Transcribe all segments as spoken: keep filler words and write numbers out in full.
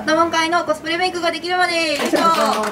バッタモン会のコスプレメイクができるまで。よいしょ。はい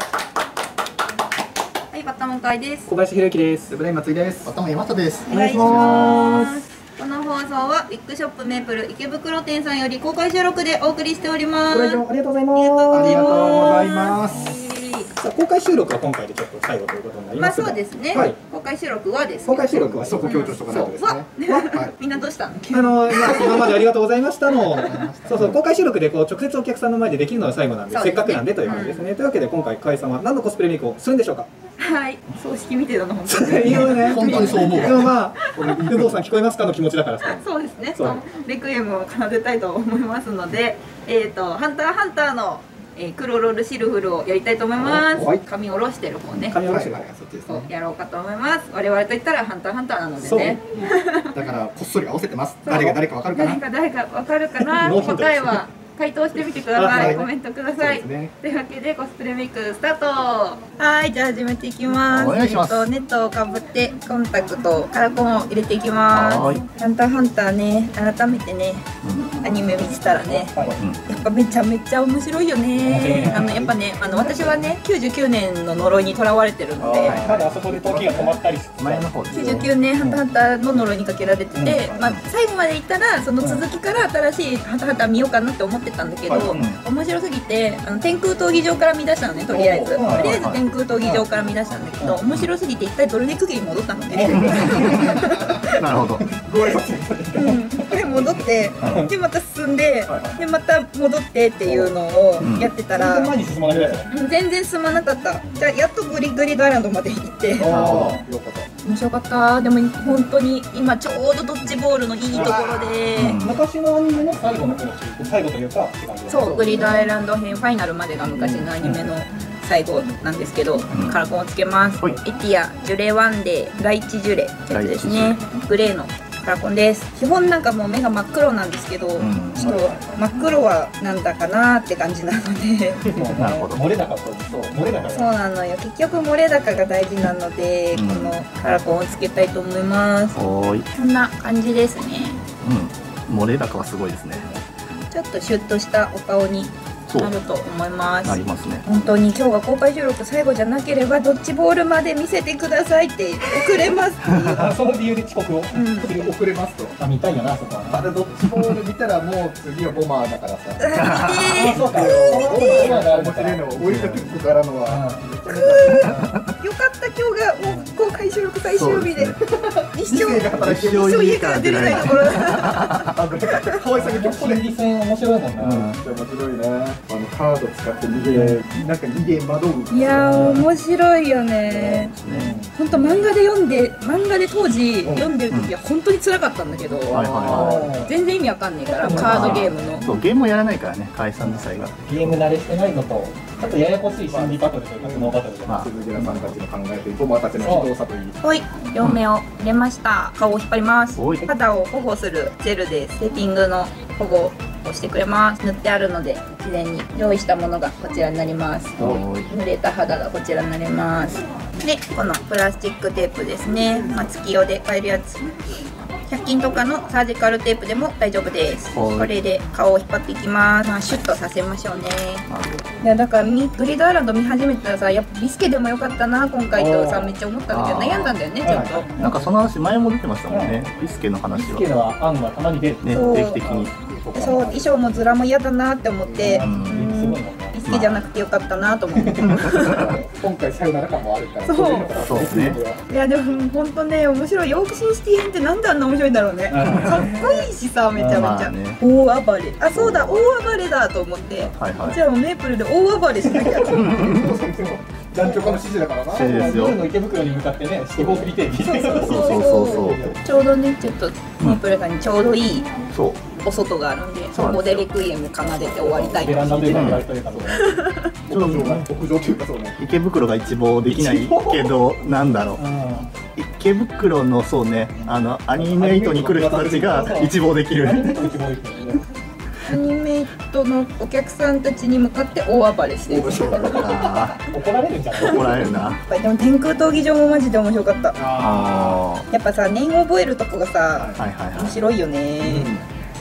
、バッタモン会です。 小林弘之です。 ブレイ松井です。バッタモン山下です。 お願いします。この放送はウィッグショップメープル池袋店さんより公開収録でお送りしております。 ご来場ありがとうございます。 ありがとうございます。 さあ公開収録は今回でちょっと最後ということになりますが、 まあそうですね。 はい、 公開収録はです。 公開収録はそこ強調しとかないとですね。 はい。みんなどうしたの？ あの今までありがとうございましたの。そうそう公開収録でこう直接お客さんの前でできるのは最後なんで、せっかくなんでという感じですね。というわけで今回河合さんは何のコスプレメイクをするんでしょうか？ はい。葬式見てたの本当に。 今ね本当にそう思う。 でもまあ有働さん聞こえますかの気持ちだからさ。 そうですね。レクイエムを奏でたいと思いますので、えっとハンターハンターのえー、黒ロールシルフルをやりたいと思います。髪下ろしてる方ね。 髪下ろしてる方やろうかと思います。我々と言ったらハンターハンターなのでね。 だからこっそり合わせてます。誰が誰かわかるかな。 誰か誰かわかるかな。答えは回答してみてください。コメントください。というわけでコスプレメイクスタート。はい、じゃあ始めていきます。 お願いします。 ネットをかぶってコンタクト、カラコンを入れていきます。ハンターハンターね、改めてね、アニメ見てたらね、やっぱめちゃめちゃ面白いよね。あのやっぱね、あの私はね、きゅうじゅうきゅうねんの呪いにとらわれてるので、 まだあそこで時が止まったりして、 前の方きゅうじゅうきゅうねんハンターハンターの呪いにかけられてて、まあ最後までいったらその続きから新しいハンターハンター見ようかなって思ってたんだけど。面白すぎてあの天空闘技場から見出したのね。とりあえずとりあえず天空闘技場から見出したんだけど、面白すぎて一回ドルネック家に戻ったのね。 なるほど。 で戻ってでまた進んででまた戻ってっていうのをやってたら全然進まなかった。じゃあやっとグリグリドアイランドまで行って、面白かった。でも本当に今ちょうどドッジボールのいいところで、 昔のアニメの最後の最後というか、 そうグリドアイランド編ファイナルまでが昔のアニメの最後なんですけど、カラコンをつけます。エティアジュレワンデーライチジュレってやつですね。グレーのカラコンです。基本なんかもう目が真っ黒なんですけど、うん、ちょっと真っ黒はなんだかなって感じなのでなるほど。 漏れ高とそう漏れ高そうなのよ。結局漏れ高が大事なので、うん、このカラコンをつけたいと思います。 おいこんな感じですね。 うん漏れ高はすごいですね。 ちょっとシュッとしたお顔になると思います。 ありますね。 本当に今日が公開収録最後じゃなければドッジボールまで見せてくださいって遅れますっていう。 その理由で遅刻を、 うん、遅れますと。 あ見たいよなそこは。 まだドッジボール見たらもう次はボマーだからさ。 あそうか。 ボマーが面白いのを追いかけてからのは。 よかった今日がもう公開収録最終日で。一生一生家から出れないところ。 河合さんが心理戦面白いもんな。 面白いね。あのカード使って逃げなんか逃げ惑う。 いやー面白いよね。本当漫画で読んで漫画で当時読んでる時は本当に辛かったんだけど、全然意味わかんないからカードゲームの。 そうゲームをやらないからね河合さん自体が。 ゲーム慣れしてないのとあとややこしい心理バトルというか頭脳バトルで。 まあ鈴木さんたちの考えてボマーたちの非動作といい。 はい両目を入れました。顔を引っ張ります。肌を保護するジェルでセーティングの保護をしてくれます。塗ってあるので事前に用意したものがこちらになります。濡れた肌がこちらになります。でこのプラスチックテープですね。まあ、月用で買えるやつひゃく均とかのサージカルテープでも大丈夫です。これで顔を引っ張っていきます。まあ、シュッとさせましょうね。いやだからグリドアイランド見始めたらさやっぱビスケでもよかったな今回とさめっちゃ思ったんだけど悩んだんだよねちょっと。 なんかその話前も出てましたもんね。ビスケの話は。 ビスケの案がたまに出るね定期的に。 そう衣装もズラも嫌だなって思って、ビスケじゃなくてよかったなと思って。 今回さよなら感もあるから。 そうそうですね。 いやでも本当ね面白い。ヨークシーシティ編ってなんであんな面白いんだろうね。かっこいいしさめちゃめちゃ。大暴れ。あそうだ大暴れだと思って。じゃあもうメープルで大暴れしなきゃ。 団長からの指示だからな。指示ですよ。 夜の池袋に向かってね、四方振りテレビ。そうそうそうそう。 ちょうどね、ちょっとメープルさんにちょうどいいお外があるんで、そこでレクイエム奏でて終わりたい。 ベランダというか、というか、 ちょうど屋上というかそうね。池袋が一望できないけど、なんだろう。池袋のそうね、あのアニメイトに来る人たちが一望できる。 アニメイトのお客さんたちに向かって大暴れしてる。 怒られるんじゃない？ 怒られるな。 でも天空闘技場もマジで面白かった。やっぱさ、念を覚えるとこがさ、面白いよね。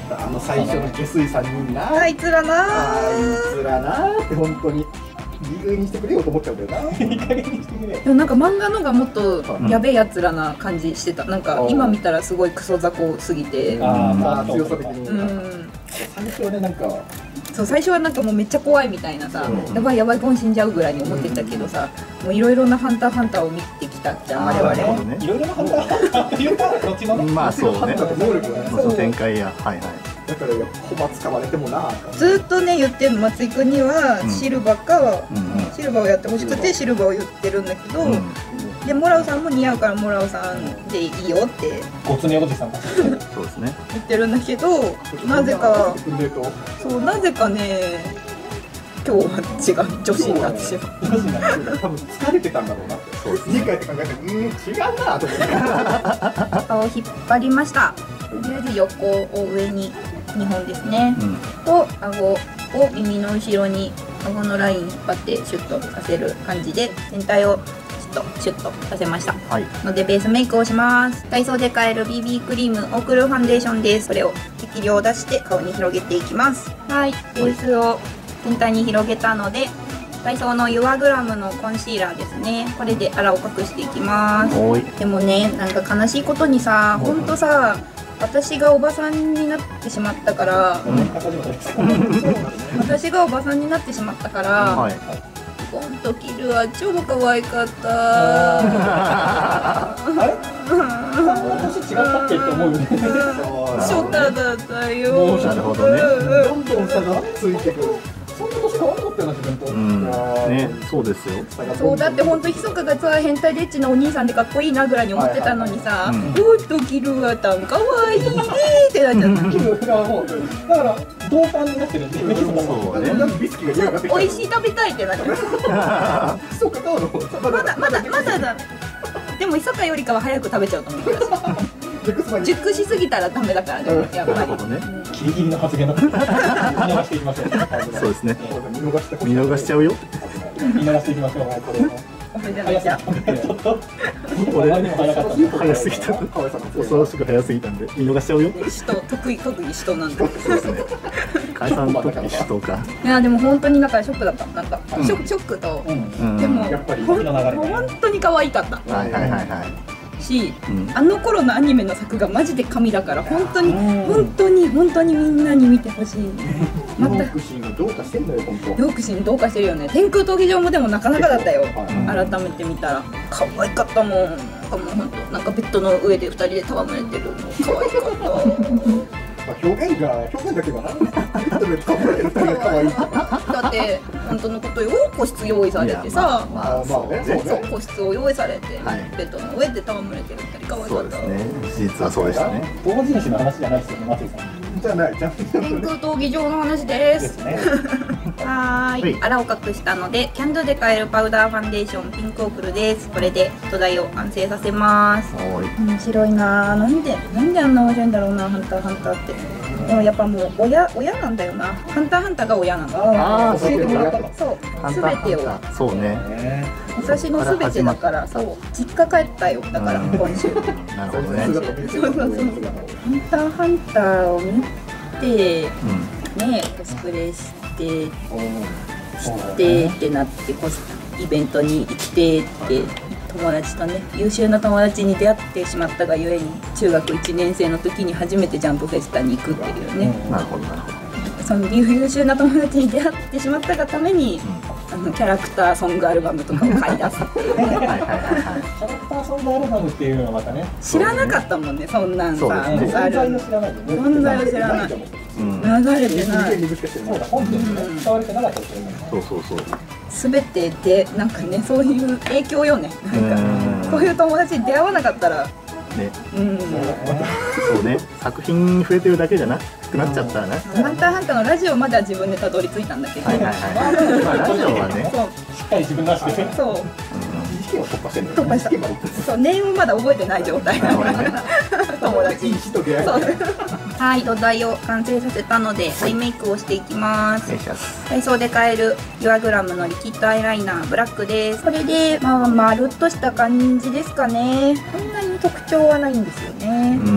あの最初の下水さんにんな。 あいつらなあいつらなーって本当に。いい加減にしてくれよと思っちゃうんだよな。いい加減にしてくれよ。 でもなんか漫画のがもっとやべえやつらな感じしてた。なんか今見たらすごいクソ雑魚すぎて。 ああ強さ的に。 うん。 最初はねなんか。 そう最初はなんかもうめっちゃ怖いみたいなさ、やばいやばいゴン死んじゃうぐらいに思ってたけどさ、もういろいろなハンターハンターを見てきたじゃん我々。 いろいろなハンターハンターっていうかどっちのね。 まあそうね。 能力がね。 その展開やはいはい。 だから小松買われてもな。 ずっとね言ってるの松井君にはシルバーかシルバーをやってほしくてシルバーを言ってるんだけど。でモラオさんも似合うからモラオさんでいいよってごつねおじさんたちそうですね言ってるんだけど、なぜかそうなぜかね今日は違う女子になってしまう。 女子になって多分疲れてたんだろうなって。そうですね。家帰って考えてうん違うなと思って。 顔を引っ張りました。とりあえず横を上ににほんですね。うん、と顎を耳の後ろに顎のライン引っ張ってシュッとさせる感じで全体をシュッとさせました、はい、のでベースメイクをします。ダイソーで買える ビービー クリームオークルファンデーションです。これを適量出して顔に広げていきます。はい、ベースを全体に広げたのでダイソーのユアグラムのコンシーラーですね。これであらを隠していきます。でもねなんか悲しいことにさほんとさ私がおばさんになってしまったから、うん、私がおばさんになってしまったから、はいこの時は超可愛かった。 あれ？私違ったっけって思うよね。 ショタだったよ。 なるほどね。 どんどん差がついてくる。そんな年変わらなかったよな自分と。うんねそうですよ。 そうだって本当ひそかがさ変態でエッチなお兄さんでかっこいいなぐらいに思ってたのにさ、おっとキルアタン可愛いねってなっちゃった。 キルアもうだから同感になってるんで。そうね。ビスキが嫌がってきた。 美味しい食べたいってなっちゃった。 そうかどうの。 まだまだまだだ。でもひそかよりかは早く食べちゃうと思う。熟しすぎたらダメだからね。やっぱり。 ギリギリの発言だ。見逃していきましょう。 そうですね。見逃しちゃうよ。 見逃していきましょう。早さ。 俺にも早かった。早すぎた。恐ろしく早すぎたんで見逃しちゃうよ。 使徒得意特技使徒なんで。そうですね。解散特技使徒か。 いやでも本当になんかショックだった。なんかショックショックとでも本当に可愛かった。 はいはいはいはい。 し、うん、あの頃のアニメの作画マジで神だから本当に本当に本当にみんなに見てほしい。 またヨークシーンがどうかしてんだよ本当。 ヨークシーンどうかしてるよね。天空闘技場もでもなかなかだったよ。改めて見たら可愛かったもん。なんかもう本当なんかベッドの上で二人で戯れてるの可愛かった。 表現が表現だけはな。ベッドで戯れてる二人が可愛い。 だって本当のことよ個室用意されてさ、 まあまあねそう個室を用意されてベッドの上で戯れてる二人可愛かった。 そうですね。事実はそうでしたね。 同人誌の話じゃないですよね松井さん。 じゃないじゃん。 天空闘技場の話です。はーい。あらを隠したのでキャンドゥで買えるパウダーファンデーションピンクオクルです。これで土台を完成させます。面白いな。なんでなんであんな面白いんだろうなハンターハンターって。でもやっぱもう親親なんだよな。ハンターハンターが親なんだ。 ああ教えてもらった。そうすべてを。 そうね。 私のすべてだからそう実家帰ったよだから今週。 なるほどね。 そうそうそう。ハンターハンターを見てねコスプレしてしてってなってコスイベントに行ってって友達とね優秀な友達に出会ってしまったがゆえに中学いちねん生の時に初めてジャンプフェスタに行くっていうね。 なるほどなるほど。 その優秀な友達に出会ってしまったがために、うん、あのキャラクターソングアルバムとかを買い出すっていうね。キャラクターソングアルバムっていうのはまたね知らなかったもんねそんなんさ。 存在を知らないよね。 存在を知らない。流れてない。 そうだ本当に使われてなかったですよね。 そうそうそう。 すべてでなんかねそういう影響よね。なんかこういう友達に出会わなかったら。ね、うん、 そうね、作品増えてるだけじゃなくなっちゃったらね。 ハンターハンターのラジオまでは自分でたどり着いたんだけど。はいはいはい。まあラジオはね、 しっかり自分らしくて。そう。 事件を突破してる。 突破した。そう、ネームまだ覚えてない状態。友達。いい人出会い。はい、土台を完成させたのでアイメイクをしていきます。ダイソーで買えるユアグラムのリキッドアイライナーブラックです。これでまあまるっとした感じですかね。そんなに特徴はないんですよね。うん。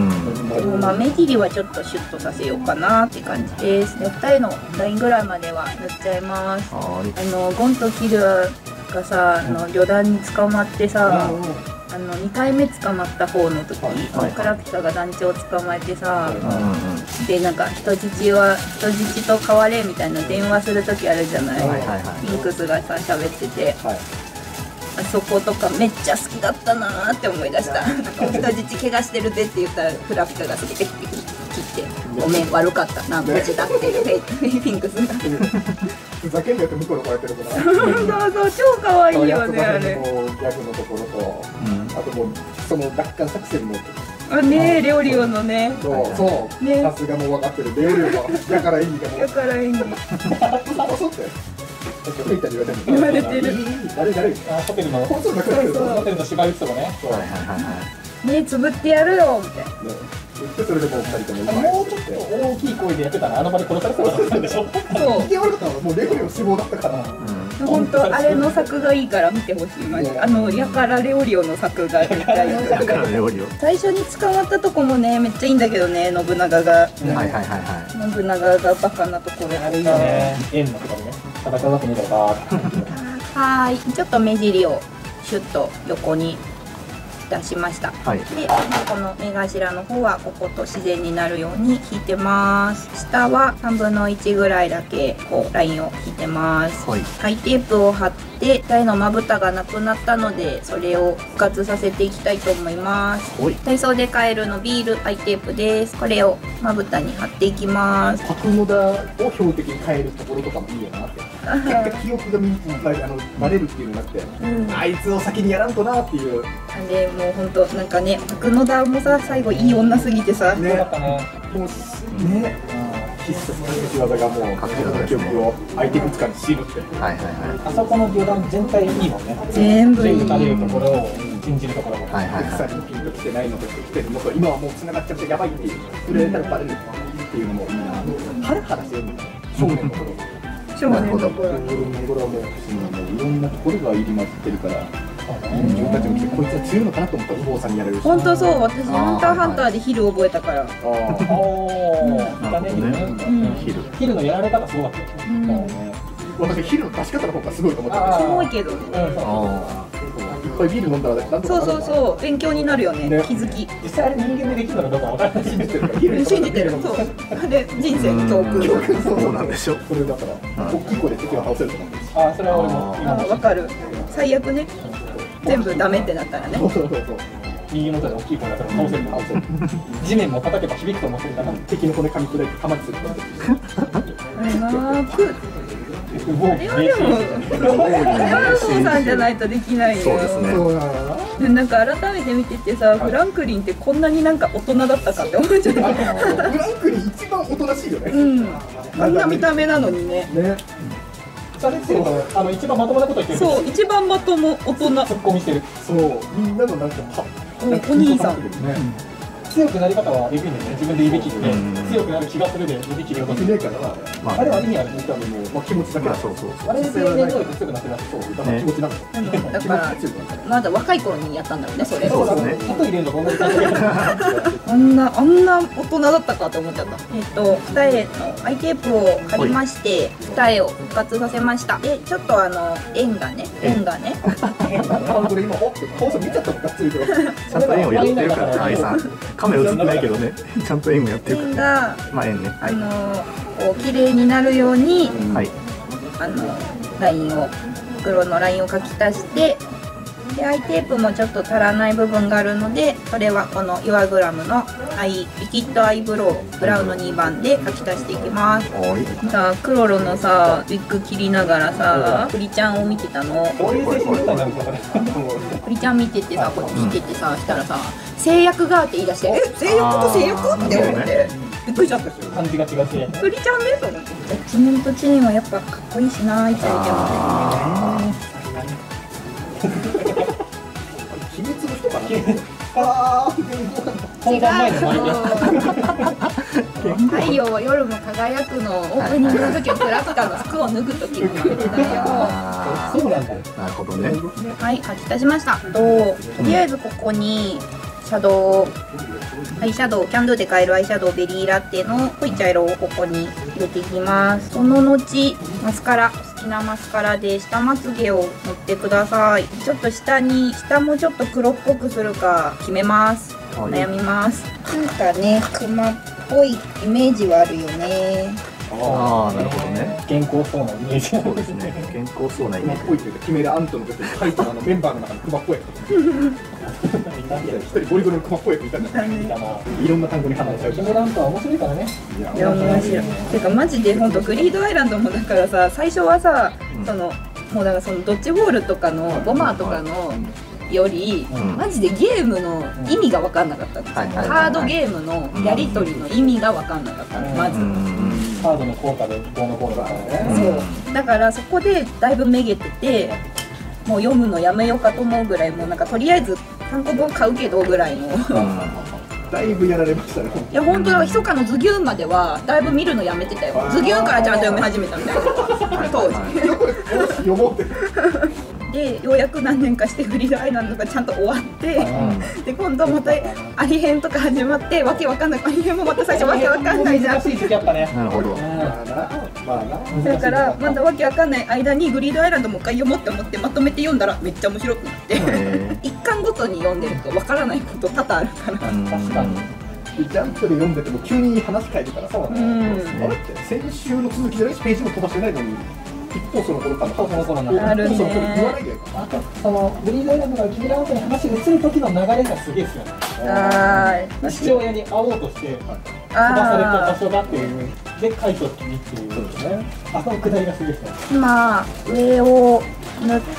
でもまあ目尻はちょっとシュッとさせようかなって感じです。で二重のラインぐらいまでは塗っちゃいます。あのゴンとキルがさ、あの旅団に捕まってさ、あのにかいめ捕まった方の時、クラピカが団長を捕まえてさ、でなんか人質は人質と変われみたいな電話する時あるじゃない。ミンクスがさ喋ってて、あそことかめっちゃ好きだったなーって思い出した。なんか人質怪我してるでって言ったらクラピカが好きで切って「ごめん悪かったな無事だ」っていうフェイピンクスが。 ふざけんなよって向こうのこうやってるから。 そうそう超可愛いよねあれ。 ギャグのところと、あともうその奪還作戦の。 あねレオリオのね。 そうそう。さすがもう分かってるレオリオがだからいいんだもん。 だからいいんだ。 そうって。 言われてる。 誰誰？ あホテルのホテルの芝居打つとこね。はいはいはいはい。 目つぶってやるよみたいな。 それでもう二人とももうちょっと大きい声でやってたらあの場で殺されそうだったんでしょ。 そう。 いや悪かったのもうレオリオ死亡だったから。 本当あれの作がいいから見てほしい。マジあのやからレオリオの作がめっちゃいい。やからレオリオ。最初に捕まったとこもねめっちゃいいんだけどね信長が。はいはいはいはい。信長がバカなところやった。 円のところね。戦うわけねえだろ。 はいちょっと目尻をシュッと横に出しました。はい、でこの目頭の方はここと自然になるように引いてます。下はさんぶんのいちぐらいだけこうラインを引いてます。はい、アイテープを貼って二重のまぶたがなくなったのでそれを復活させていきたいと思います。ダイソーで買えるのビールアイテープです。これをまぶたに貼っていきます。 角野田を標的に変えるところとかもいいよなって。記憶がみあのバレるっていうのなくて、うん、あいつを先にやらんとなっていう。 でもう本当なんかね角野田もさ最後いい女すぎてさ。 ね。もうね。必殺の仕業がもう記憶を相手に使にシールって。はいはいはい。 あそこの旅団全体いいもんね。 全部いい。 打たれるところを信じるところも。 はいはいはい。ピンと来てないのと来てるのと今はもう繋がっちゃってやばいっていう。触れたらバレるっていうのもいいな。ハラハラしてるんだよ。少年の頃。 少年の頃。 少年の頃はもういろんなところが入り混じってるから。自分たちも来てこいつは強いのかなと思ったらお坊さんにやられるし。 本当そう私ハンターハンターでヒル覚えたから。ああ。 ヒル。ヒルのやられ方すごかったよ。 私ヒルの出し方の方がすごいと思ってた。 すごいけど。 いっぱいビール飲んだらなんとか。 そうそうそう勉強になるよね気づき。 実際あれ人間でできるのかどうかわからない。信じてるから。 信じてる。そう。で人生の教訓。 そうなんでしょ。 それだから大きい声で敵は倒せると思うんです。 あそれは俺も今わかる。最悪ね。全部ダメってなったらね。 そうそうそうそう。 右の手で大きい声だったら倒せる倒せる。地面も叩けば響くと思ってるから。 敵の骨噛み砕いて玉にする。 あれなく。あれはでも、あれはウーさんじゃないとできないよ。 そうですね。 なんか改めて見ててさ、フランクリンってこんなになんか大人だったかって思っちゃった。 フランクリン一番おとなしいよね。 うん。あんな見た目なのにね。ね。 あの一番まともなこと言ってる。 そう、一番まとも大人。 ツッコミしてる。 そう、みんなのなんかお兄さん。 強くなり方はできるんだよね。自分で言いべきで、強くなる気がするで言いべきでよかった。あれは意味あるね。多分もうまあ気持ちだけだ。そうそう。あれで年齢強くなってなそう。だから気持ちなの。 だからまだ若い頃にやったんだろうねそれ。 そうですね。一人入れるのと同じ感じで。 あんなあんな大人だったかって思っちゃった。えっと二重のアイテープを貼りまして、二重を復活させました。でちょっとあの円がね円がね。 あこれ今おって放送見ちゃったのがっつりと。 ちゃんと円をやってるから愛さん。カメラ映ってないけどね、ちゃんと円をやってるから。 円が、 まあ円ね。 あのこう綺麗になるように、はい、あのラインを黒のラインを描き足して、でアイテープもちょっと足らない部分があるので、それはこのユアグラムのアイリキッドアイブロウブラウンのにばんで描き足していきます。さあクロロのさウィッグ切りながらさプリちゃんを見てたの。プリちゃん見ててさこっち来ててさしたらさ制約がって言い出して、え制約と制約って思ってびっくりしちゃったし。 感じが違ってプリちゃんねと思って。チネンとチネンはやっぱかっこいいしなーいつも秘密の人かな。ああ本番前の太陽は夜も輝くのオープニングの時はクラピカの服を脱ぐ時なんだよ。 そうなんだ。 なるほどね。 はい書き足しました。ととりあえずここにシャドウアイシャドウ、キャンドゥで買えるアイシャドウベリーラテの濃い茶色をここに入れていきます。その後マスカラ、好きなマスカラで下まつげを塗ってください。ちょっと下に下もちょっと黒っぽくするか決めます。悩みます。なんかね、クマっぽいイメージはあるよね。 ああ、なるほどね。 健康そうなイメージ。 そうですね。健康そうなイメージ。 っぽいというか、決めるアントの時に書いたあのメンバーの中にクマっぽい。一人ゴリゴリのクマっぽいやついたんだ。いろんな単語に離れちゃう。 キムランプは面白いからね。 いや面白い。てかマジで本当グリードアイランドもだからさ、最初はさ、そのもうだからそのドッジボールとかのボマーとかのより、うん、マジでゲームの意味が分かんなかったんですよ。カードゲームのやり取りの意味が分かんなかったの、まず。 カードの効果でどうのこうのだからね。 そう。だからそこでだいぶめげてて、もう読むのやめようかと思うぐらい、もうなんかとりあえず単行本買うけどぐらいの。 だいぶやられましたね。 いや本当だ、密かのズギューンまではだいぶ見るのやめてたよ。ズギューンからちゃんと読み始めたみたいな当時。 読もうって。 でようやく何年かしてグリードアイランドがちゃんと終わって、うん、で今度またアリ編とか始まってわけわかんない、アリ編もまた最初わけわかんないじゃん。 難しい時期あったね。 なるほど。 だからまだわけわかんない間にグリードアイランドもう一回読もうって思ってまとめて読んだらめっちゃ面白くなって一巻ごとに読んでるとわからないこと多々あるから。確かに。 ジャンプで読んでても急に話変えるからさ、あれって先週の続きじゃないしページも飛ばしてないのに。一方その頃からその頃のあるね。 あとそのグリードアイランドからキムランプに話が移る時の流れがすげえですよね。 ああ、 父親に会おうとして飛ばされた場所がっていうで書いときにっていうですね。あそのくだりがすげえですね。 今上を塗って、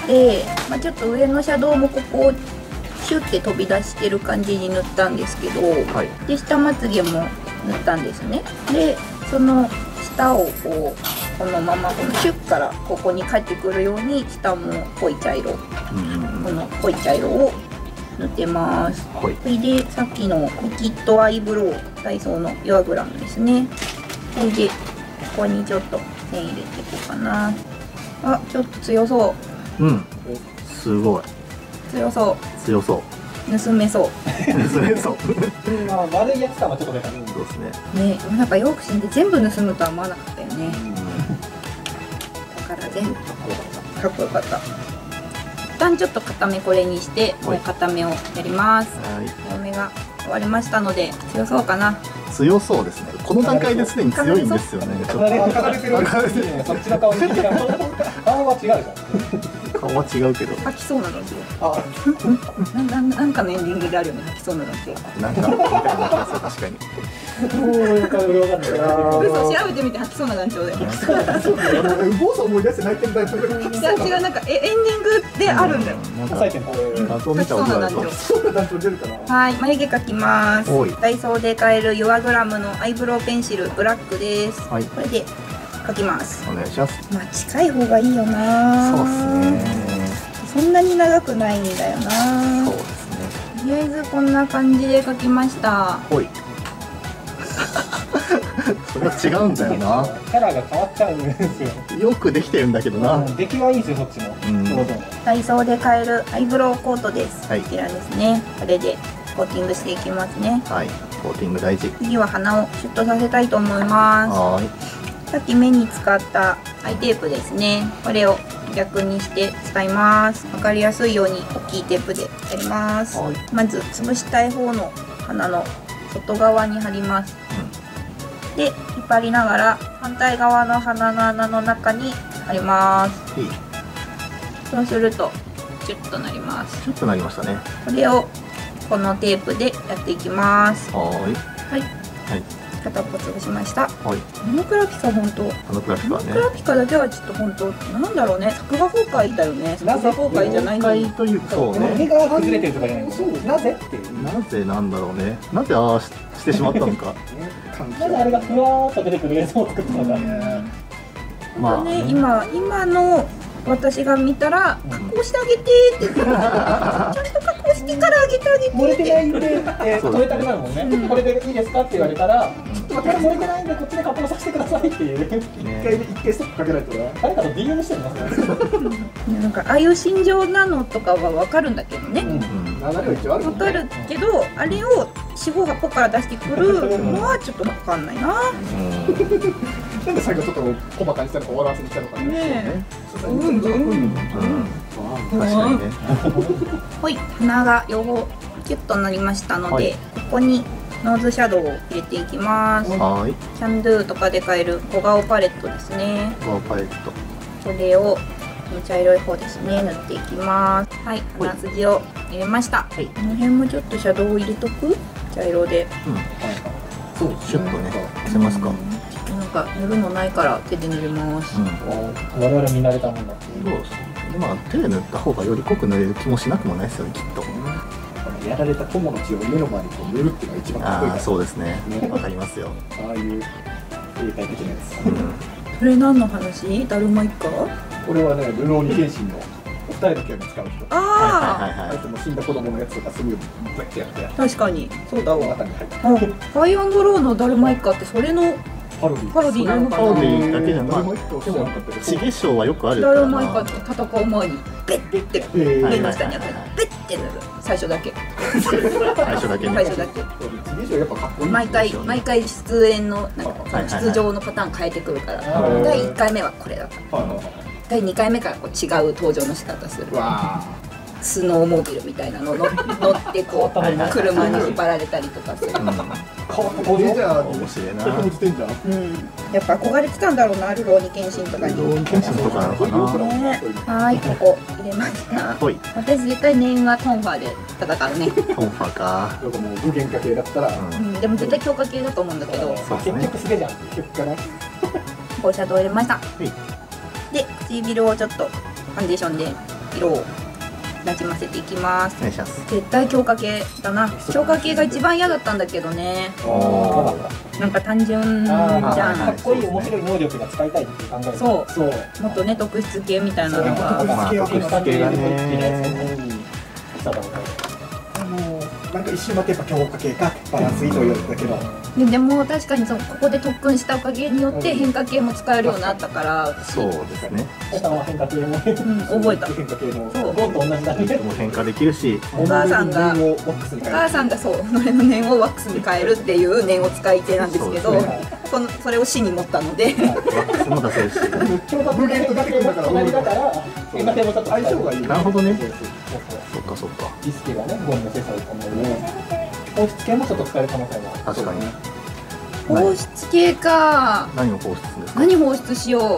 まあちょっと上のシャドウもここをシュッて飛び出してる感じに塗ったんですけど、はい、で下まつげも塗ったんですね。でその下をこうこのままこのシュッからここに帰ってくるように下も濃い茶色、この濃い茶色を塗ってます。それでさっきのリキッドアイブロウダイソーのヨアグラムですね。それでここにちょっと線入れていこうかな。あ、ちょっと強そう。 うん、すごい強そう強そう盗めそう盗めそうまあ悪いやつ感はちょっと出た。そうですね。 ね、なんかヨークシンで全部盗むとは思わなかったよね。だから全部かっこよかった。一旦ちょっと固めこれにしてもう固めをやります。強めが終わりましたので強そうかな。 強そうですね。この段階ですでに強いんですよね。 そっちの顔に顔は違うじゃん。 顔は違うけど吐きそうなのですよ。なななんかのエンディングであるよね、吐きそうなのって。 なんかみたいな気がする。確かに。 嘘、調べてみて吐きそうな団長で。 ボス思い出して泣いてる団長が。 違う、なんかえエンディングであるんだよ。 画像見たことあると。 はい、眉毛描きます。ダイソーで買えるヨアグラムのアイブロウペンシルブラックです。これで描きます。 お願いします。 まあ近い方がいいよな。 そうですね。 そんなに長くないんだよな。 そうですね。 とりあえずこんな感じで描きました。 ほい。それは違うんだよな。 キャラが変わっちゃうんですよ。 よくできてるんだけどな。 出来はいいんですよ、そっちも。 ダイソーで買えるアイブロウコートです。こちらですね。これでコーティングしていきますね。 はい。コーティング大事。 次は鼻をシュッとさせたいと思います。はい。さっき目に使ったアイテープですね。これを逆にして使います。わかりやすいように大きいテープでやります。はい、まず潰したい方の鼻の外側に貼ります。うん、で引っ張りながら反対側の鼻の穴の中に貼ります。いい。そうするとチュッとなります。 チュッとなりましたね。 これをこのテープでやっていきます。 はい。 はい。はい。片っぽ潰しました。はい。ナノクラピカ本当。 ナノクラピカね。 ナノクラピカだけはちょっと本当なんだろうね。作画崩壊だよね。作画崩壊じゃないのに。 というそうね。 毛が崩れてるとかじゃない。そう。なぜっていう。 なぜなんだろうね。なぜああしてしまったのか。 なぜあれがふわーっと出てくる映像を作ったのか。 まあね、今今の私が見たら加工してあげてって言って、ちゃんと加工してからあげてあげて。 漏れてないんで、えー、止めたくなるもんね。これでいいですかって言われたら、ちょっと待って漏れてないんでこっちで加工させてくださいっていう。一回一回ストップかけないとね。誰かと ディーエム してますね。 なんかああいう心情なのとかはわかるんだけどね。 わかるけど、あれをよん、ごはっぽから出してくるのはちょっとわかんないな。 なんで最後ちょっと小バカにしたのか笑わせにしたのかね。 ねえ。うんうんうん。 確かにね。 はい、鼻が両方キュッとなりましたので、ここにノーズシャドウを入れていきます。 はい。 キャンドゥとかで買える小顔パレットですね。 小顔パレット。 これを茶色い方ですね、塗っていきます。はい、鼻筋を入れました。はい、この辺もちょっとシャドウを入れとく。茶色で。 うん。そう、シュッとね、せますか。 なんか塗るのないから手で塗ります。 我々見慣れたもんだ。 そうですね。まあ手で塗った方がより濃く塗れる気もしなくもないですよね、きっと。 やられた友の血を目の前にこう塗るっていうのが一番かっこいい。 ああ、そうですね。わかりますよ。 ああいう正解的なやつ。 それ何の話？だるま一家？ これはね、ルローニケンシンのお二人だけに使う人。 ああ、 はいはいはい。 相手も死んだ子供のやつとかすぐザッてやって。 確かにそうだわ。 中に入って。 ファイアンドローのだるま一家ってそれのパロディパロディなのかな。 パロディだけじゃなくて、でもチゲショーはよくあるから。 だるま一家と戦う前にベッて目の下にあってベッて塗る。最初だけ。 最初だけね。 最初だけ。毎回毎回出演のなんか出場のパターン変えてくるから。だいいっかいめはこれだった。だいにかいめからこう違う登場の仕方する。スノーモービルみたいなの乗ってこう車に引っ張られたりとかする。 変わった登場じゃん。面白いな。 うん。やっぱ憧れてたんだろうな、ルローニケンシンとかに。 ルローニケンシンとかなのかな。 はい、ここ入れました。私絶対念はトンファーで戦うね。 トンファーか。 もう無限化系だったら。 うん、でも絶対強化系だと思うんだけど。 結局すげじゃん。結局かな。 こうシャドウ入れました。で、唇をちょっとファンデーションで色をなじませていきます。絶対強化系だな。強化系が一番嫌だったんだけどね。なんか単純じゃん。 かっこいい面白い能力が使いたいって考える。 そう。もっとね、特質系みたいなのが。 特質系がね。 なんか一瞬だけやっぱ強化系かバランスいいと言われたけど。 で, でも確かにそのここで特訓したおかげによって変化系も使えるようになったから。 そうですね。 変化系も覚えた。 変化系もそうゴンと同じだね。 も変化できるし、 お母さんがお母さんがそう俺の念をワックスに変えるっていう念を使い手なんですけど、そのそれを死に持ったので。 ワックスも出せるし。 無限と出てくるだから同じだから変化系もちょっと相性がいい。 なるほどね。そっかそっか。 リスケがねゴンの精査をためにね。放出系もちょっと使える可能性が。 確かに。 放出系か。 何を放出するんですか。 何放出しよう。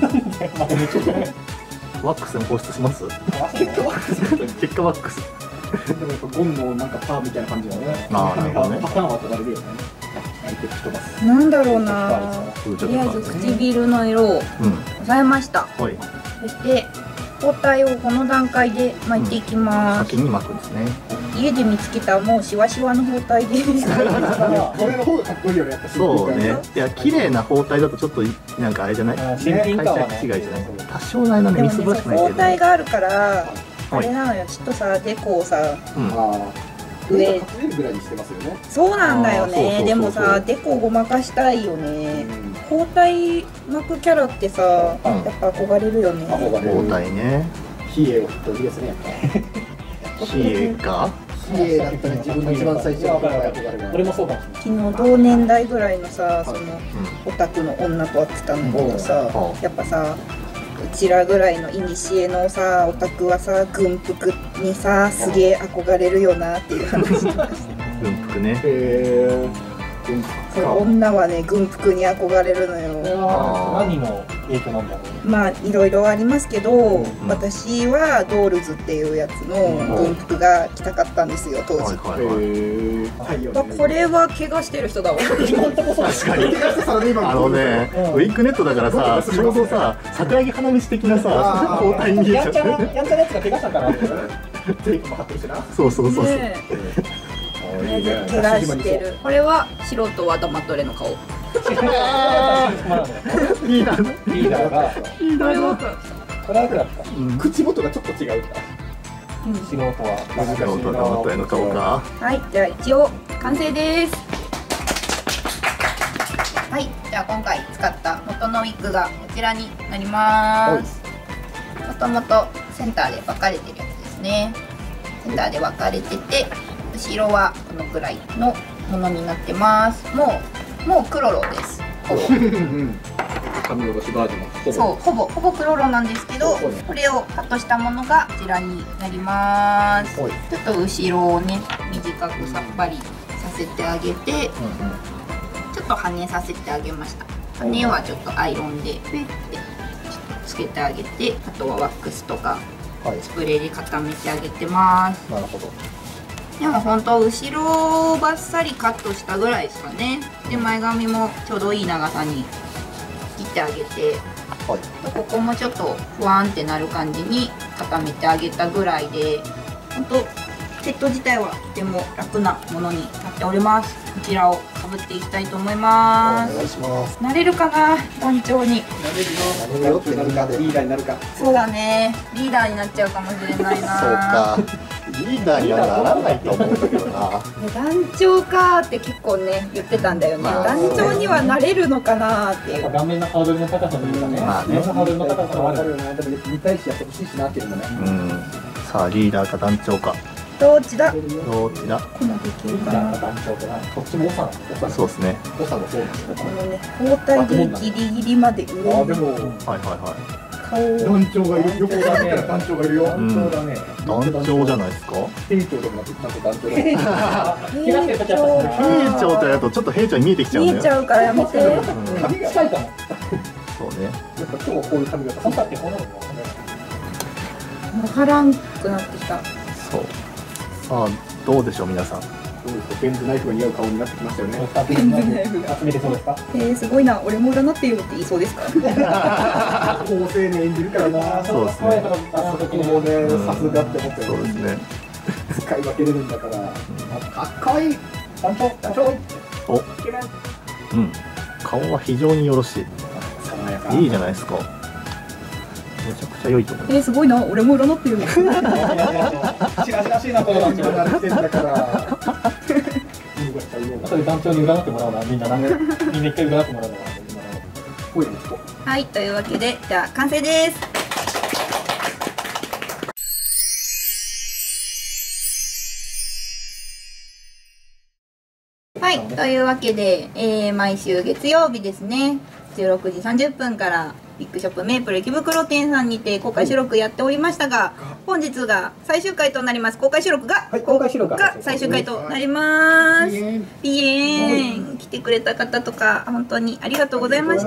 ワックスも放出します。 結果ワックス。 結果ワックス。 でもやっぱゴンのなんかパーみたいな感じだね。 ああ、なるほどね。 パターンは取られるよね。相手吹き飛ばす。 なんだろうな。とりあえず唇の色を抑えました。 はい。 そして包帯をこの段階で巻いていきます。 先に巻くんですね。 家で見つけたもうシワシワの包帯です。 これの方がかっこいいよね。やっぱそうね。いや綺麗な包帯だとちょっとなんかあれじゃない。 新品感は違いじゃない。多少ないなみすぼらしくないけど。 包帯があるからあれなのよ。ちょっとさデコをさ上隠れるぐらいにしてますよね。 そうなんだよね。でもさデコをごまかしたいよね。包帯巻くキャラってさやっぱ憧れるよね。 包帯ね。 比叡を振ってほしいですね。 比叡か。 比叡だったら自分が一番最初の俺もそうかもしれない。 昨日同年代ぐらいのさそのオタクの女と会ってたんだけどさやっぱさうちらぐらいの古のさオタクはさ軍服にさすげえ憧れるよなっていう話とかして。 軍服ね。 へそう女はね軍服に憧れるのよ。 何の影響なんだろう。 まあいろいろありますけど、私はドールズっていうやつの軍服が着たかったんですよ当時。これは怪我してる人だわ。 確かに。あのねウィッグネットだからさちょうどさ桜木花道的なさ包帯に見えちゃう。 やんちゃなやんちゃなやつが怪我したから。 テイクも貼ってるしな。 そうそうそうそう。 怪我してる。これは素人は黙っとれの顔。 リーダーリーダーがこれはこれは楽だった。 口元がちょっと違うから。 素人は難しいな。黙っとれの顔か。 はい、じゃあ一応完成です。はい、じゃあ今回使った元のウィッグがこちらになります。もともとセンターで分かれてるやつですね。 センターで分かれてて、後ろはこのくらいのものになってます。もうもうクロロです。ほぼ紙おろしバージョンのほぼそうほぼほぼクロロなんですけど、これをカットしたものがこちらになります。ちょっと後ろをね短くさっぱりさせてあげて、ちょっと羽根させてあげました。羽はちょっとアイロンでペッてつけてあげて、あとはワックスとかスプレーで固めてあげてます。 なるほど。 でも本当後ろをバッサリカットしたぐらいですかね。で前髪もちょうどいい長さに切ってあげて、はい、ここもちょっとふわんってなる感じに固めてあげたぐらいで、本当セット自体はとても楽なものになっております。こちらをかぶっていきたいと思います。 お願いします。 なれるかな、団長に。 なれるよってなるか、リーダーになるか。 そうだね、リーダーになっちゃうかもしれないな。 そうか、リーダーにはならないと思うんだけどな。 団長かーって結構ね言ってたんだよね。 まあ団長にはなれるのかなーっていう。 顔面のハードルの高さというかね。 まあね、 ハードルの高さがあるよね。 でも見たいしやってほしいしなっていうのもね。 うん。さあリーダーか団長か。 どっちだ。 どっちだ。 このできるかな。 団長とな。どっちも長さ。 そうですね。 長さもそうなんですよ。 このね包帯でギリギリまで上に。 あでもはいはいはい。 顔を。 団長がいる。横だね。団長がいるよ。 団長だね。団長じゃないですか。 兵長でもなくちゃんと団長だ。 兵兵長とやるとちょっと兵長に見えてきちゃうんだよ。 見えちゃうからやめて。 髪が近いかも。 そうね。 やっぱ今日こういう髪型。 本当ってこうなるのね。 わからんくなってきた。 そう。さあどうでしょう皆さん。 どうですか。ペンズナイフが似合う顔になってきましたよね。 ペンズナイフ集めてそうですか。 えー、すごいな、俺も占ってよって言いそうですか。 高青年演じるからな。 そうですね。 あそこもね、さすがって思って。 そうですね。 使い分けれるんだから。かっこいい。団長、団長。 お、うん。顔は非常によろしい。 爽やか。 いいじゃないですか。めちゃくちゃ良いと思う。 えー、すごいな、俺も占ってよ。 しらしらしいなこの団長。 慣れてんだから。 それ団長に占ってもらうな、みんなな。みんな一回占ってもらうの。 はい、というわけで、じゃあ完成です。はい、というわけで、えー、毎週月曜日ですね、じゅうろくじさんじゅっぷんからビッグショップメープル池袋店さんにて公開収録やっておりましたが、本日が最終回となります。公開収録が、 はい、公開収録が最終回となります。ピエン来てくれた方とか本当にありがとうございました。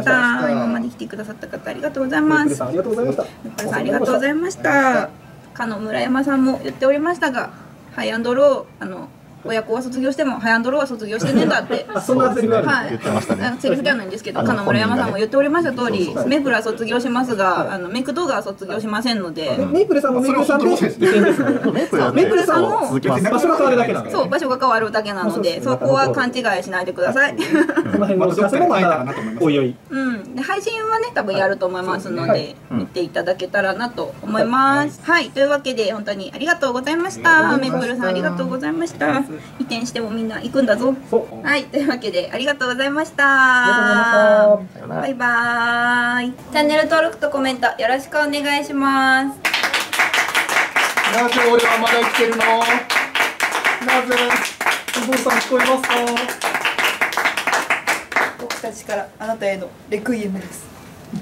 今まで来てくださった方ありがとうございます。 ありがとうございました。 メープルさんありがとうございました。かの村山さんも言っておりましたが、ハイアンドローあの親子は卒業してもハイアンドローは卒業してねえんだって。 そんなセリフはい。 言ってましたね。 セリフではないんですけど、かの村山さんも言っておりました通り、メープルは卒業しますが、あのメイク動画は卒業しませんので。 メイプルさんもメイプルさんで。 メイプルメイプルさんも続きます。 場所が変わるだけなんそう、場所が変わるだけなので、そこは勘違いしないでください。 その辺のお知らせも前からなと思います。おいおい。 うん、で配信はね、多分やると思いますので、見ていただけたらなと思います。はい、というわけで、本当にありがとうございました。メイプルさん、ありがとうございました。移転してもみんな行くんだぞ。はい、というわけで、ありがとうございました。バイバーイ。チャンネル登録とコメントよろしくお願いします。 なぜ俺はまだ生きてるの？なぜ？お父さん聞こえますか？ 僕たちからあなたへのレクイエムです。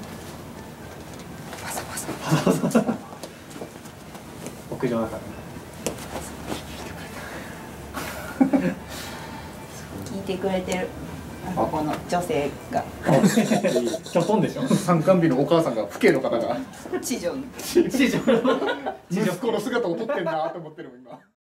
パサパサ。 屋上だから。 聞いてくれてる。この女性が。 きょとんでしょ。 参観日のお母さんが父兄の方が地上の。 地上の。 息子の姿を撮ってんなと思ってるもん今。